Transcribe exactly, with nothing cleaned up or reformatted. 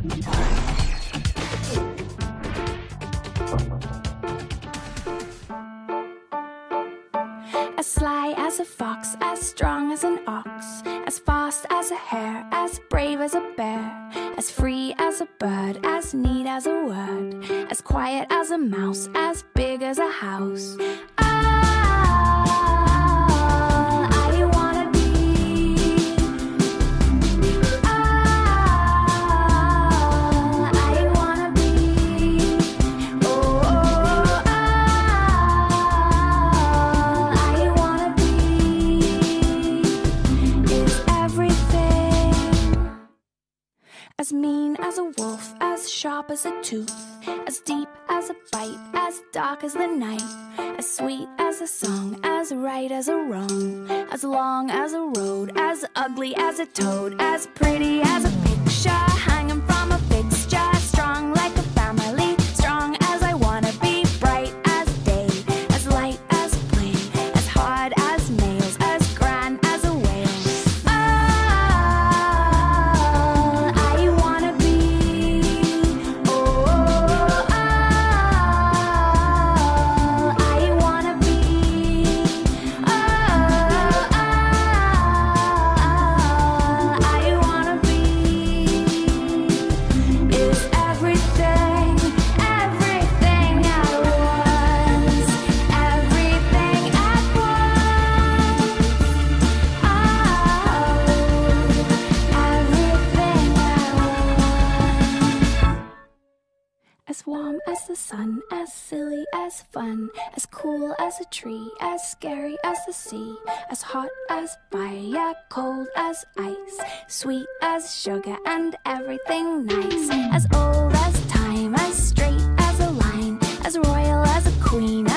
As sly as a fox, as strong as an ox, as fast as a hare, as brave as a bear, as free as a bird, as neat as a word, as quiet as a mouse, as big as a house. Ah, I wanna be. Ah, I wanna be. Oh, oh, ah, I wanna be. Is everything. As mean as a wolf, as sharp as a tooth, as deep as a bite, as dark as the night, as sweet as a song, as right as a wrong, as long as a road, as ugly as a toad, as pretty as a picture hanging from a fixture, strong like a family, strong as I wanna be, bright as day, as light as play, as hard as nails, as grand as a whale. Ah, I wanna be. Oh, ah, I wanna be. Oh, ah, I wanna be. Is everything, everything at once, everything at once. Oh, everything at once. As warm as the sun, as silly as fun, as cool as a tree, as scary as the sea, as hot as fire, cold as ice, sweet as sugar and everything nice, as old as time, as straight as a line, as royal as a queen,